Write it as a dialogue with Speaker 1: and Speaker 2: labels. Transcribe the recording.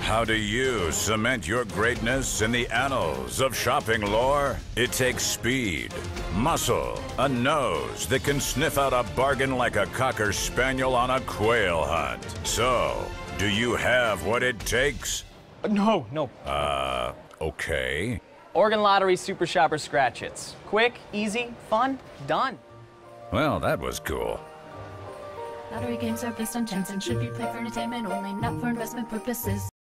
Speaker 1: How do you cement your greatness in the annals of shopping lore? It takes speed, muscle, a nose that can sniff out a bargain like a cocker spaniel on a quail hunt. So, do you have what it takes?
Speaker 2: No.
Speaker 1: Okay.
Speaker 2: Oregon Lottery Super Shopper Scratch Hits. Quick, easy, fun, done.
Speaker 1: Well, that was cool.
Speaker 3: Lottery games are based on chance and should be played for entertainment only, not for investment purposes.